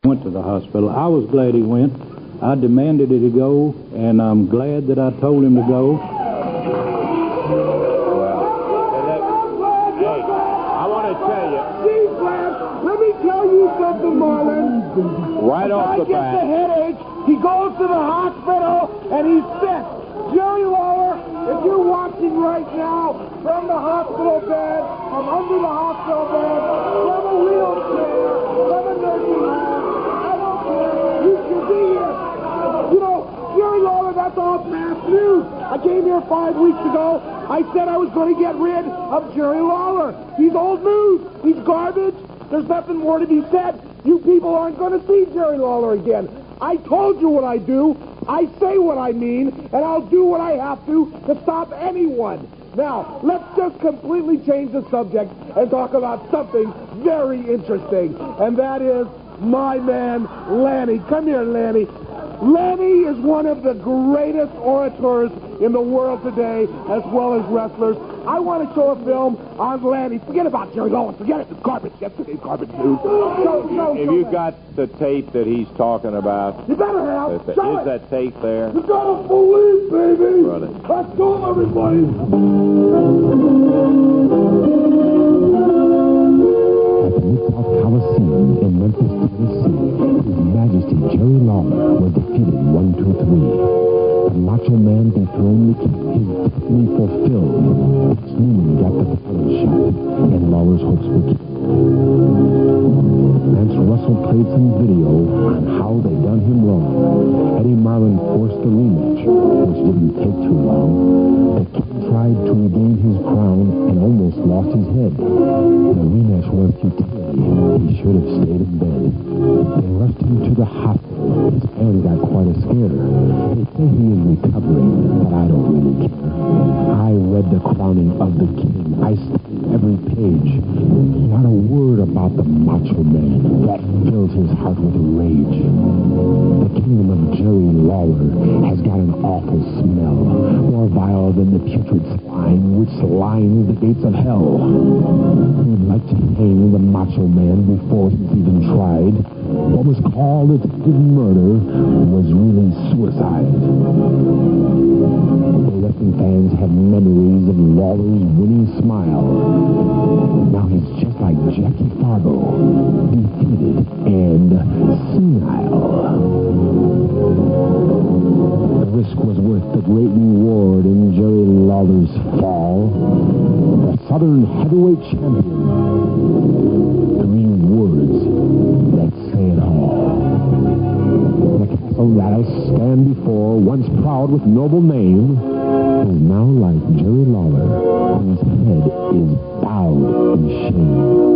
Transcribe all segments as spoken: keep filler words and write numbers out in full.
Went to the hospital. I was glad he went. I demanded it to go, and I'm glad that I told him to go. Well, hey, I want to tell you. Steve Glass, let me tell you something, Marlon. Right off the bat. If I get the headache, he goes to the hospital, and he's sick. Jerry Lawler, if you're watching right now from the hospital bed, from under the hospital bed, from a wheelchair, from a nursing home, I don't care. You should be here. You know, Jerry Lawler, that's all fast news. I came here five weeks ago. I said I was going to get rid of Jerry Lawler. He's old news. He's garbage. There's nothing more to be said. You people aren't going to see Jerry Lawler again. I told you what I do. I say what I mean, and I'll do what I have to to stop anyone. Now, let's just completely change the subject and talk about something very interesting, and that is my man, Lanny. Come here, Lanny. Lanny is one of the greatest orators in the world today, as well as wrestlers. I want to show a film on Lanny. Forget about Jerry Lawler. Forget it. It's garbage. Yesterday's garbage news. So, so, Have so you that. got the tape that he's talking about? You better have. Is, Show is it. that tape there? You gotta believe, baby. Run it. Let's go, everybody. At the Mid-South Coliseum in Memphis, Tennessee, His Majesty Jerry Lawler was defeated one two three. The Macho Man dethroned the king, his destiny fulfilled. Max Newman got the title shot, and Lawler's hopes were killed. Lance Russell played some video on how they done him wrong. Eddie Marlin forced the rematch, which didn't take too long. The king tried to regain his crown and almost lost his head. The rematch was futility. He should have stayed in bed. They rushed him to the hospital. His family got quite a scare. They say he is recovering, but I don't really care. I read the crowning of the king. I studied every page. Not a word about the Macho Man. That filled his heart with rage. The kingdom of Jerry Lawler has got an awful smell, more vile than the putrid swine which lines the gates of hell. We'd like to hang the Macho Man before he's even tried. What was called attempted murder was really suicide. The wrestling fans have memories of Lawler's winning smile. Now he's just like Jackie Fargo, defeated and senile. The risk was worth the great reward in Jerry Lawler's fall. The Southern Heavyweight Champion. Three words that say it all. The castle that I stand before, once proud with noble name, is now like Jerry Lawler, whose head is bowed in shame.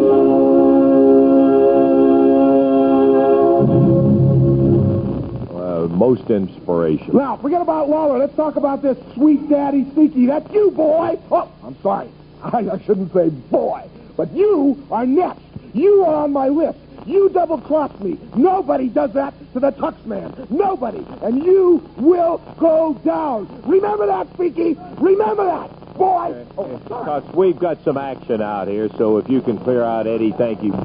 Most inspirational. Now, forget about Lawler. Let's talk about this sweet daddy Sneaky. That's you, boy. Oh, I'm sorry. I, I shouldn't say boy. But you are next. You are on my list. You double-crossed me. Nobody does that to the Tux Man. Nobody. And you will go down. Remember that, Sneaky. Remember that, boy. Oh, Tux, we've got some action out here, so if you can clear out Eddie, thank you. Yeah,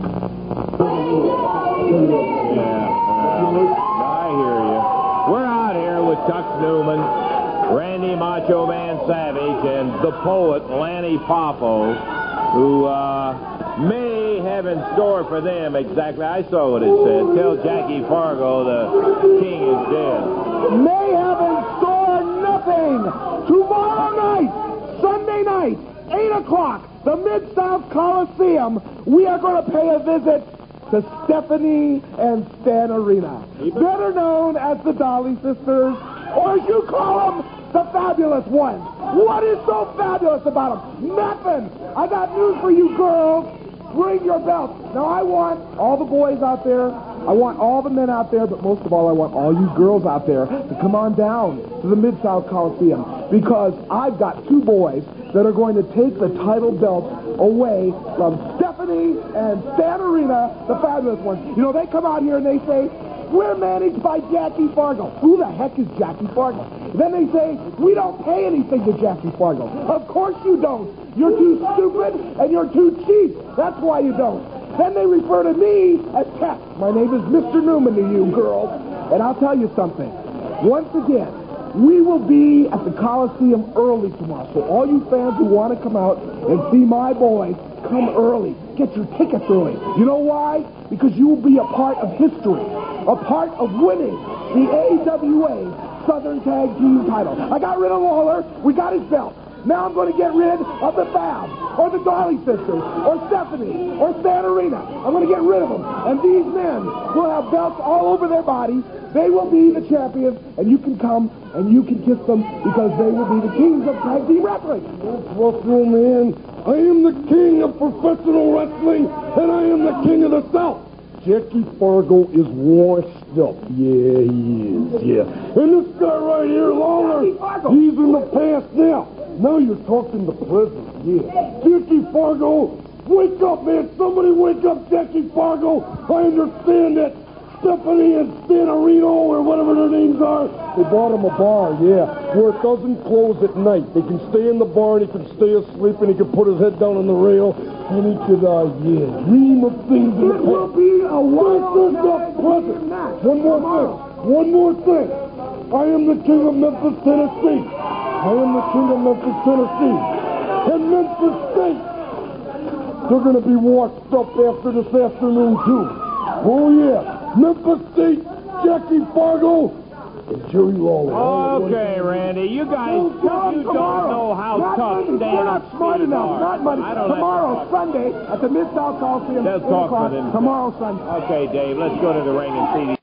well, I hear you. We're out here with Tux Newman, Randy Macho Man Savage, and the poet Lanny Poffo, who uh, may have in store for them exactly. I saw what it said. Tell Jackie Fargo the king is dead. May have in store nothing. Tomorrow night, Sunday night, eight o'clock, the Mid-South Coliseum, we are going to pay a visit to Stephanie and Stan Arena, better known as the Dolly Sisters, or as you call them, the Fabulous Ones. What is so fabulous about them? Nothing. I got news for you girls. Bring your belts. Now, I want all the boys out there, I want all the men out there, but most of all, I want all you girls out there to come on down to the Mid-South Coliseum, because I've got two boys that are going to take the title belts away from Stephanie and Stan Arena, the Fabulous Ones. You know, they come out here and they say, we're managed by Jackie Fargo. Who the heck is Jackie Fargo? Then they say, we don't pay anything to Jackie Fargo. Of course you don't. You're too stupid and you're too cheap. That's why you don't. Then they refer to me as Tess. My name is Mister Newman to you, girls. And I'll tell you something. Once again, we will be at the Coliseum early tomorrow. So all you fans who want to come out and see my boys, come early. Get your tickets early. You know why? Because you will be a part of history. A part of winning the A W A Southern Tag Team title. I got rid of Lawler. We got his belt. Now I'm going to get rid of the Fab, or the Darley Sisters, or Stephanie, or Santarina. I'm going to get rid of them. And these men will have belts all over their bodies. They will be the champions, and you can come and you can kiss them because they will be the kings of tag team wrestling. Russell, man, I am the king of professional wrestling, and I am the king of the South. Jackie Fargo is washed up. Yeah, he is, yeah. And this guy right here, Lawler, he's in the past now. Now you're talking the present, yeah. Jackie Fargo, wake up, man. Somebody wake up Jackie Fargo. I understand that Stephanie and Santarino, or whatever their names are, they bought him a bar, yeah, where it doesn't close at night. They can stay in the bar, and he can stay asleep, and he can put his head down on the rail, and he could, uh, yeah, dream of things in the past. It will be a wild present. One more thing. One more thing. I am the king of Memphis, Tennessee. I am the king of Memphis, Tennessee. And Memphis State, they're going to be washed up after this afternoon, too. Oh, yeah. Memphis State, Jackie Fargo, and Jerry Lawler. Okay, Randy, you guys, you don't know how not tough Monday. stand You're not smart enough. are. Not Monday. I don't Tomorrow, Sunday, at the Mid-South Coliseum. They'll talk for them. Tomorrow, Sunday. Okay, Dave, let's go to the ring and see these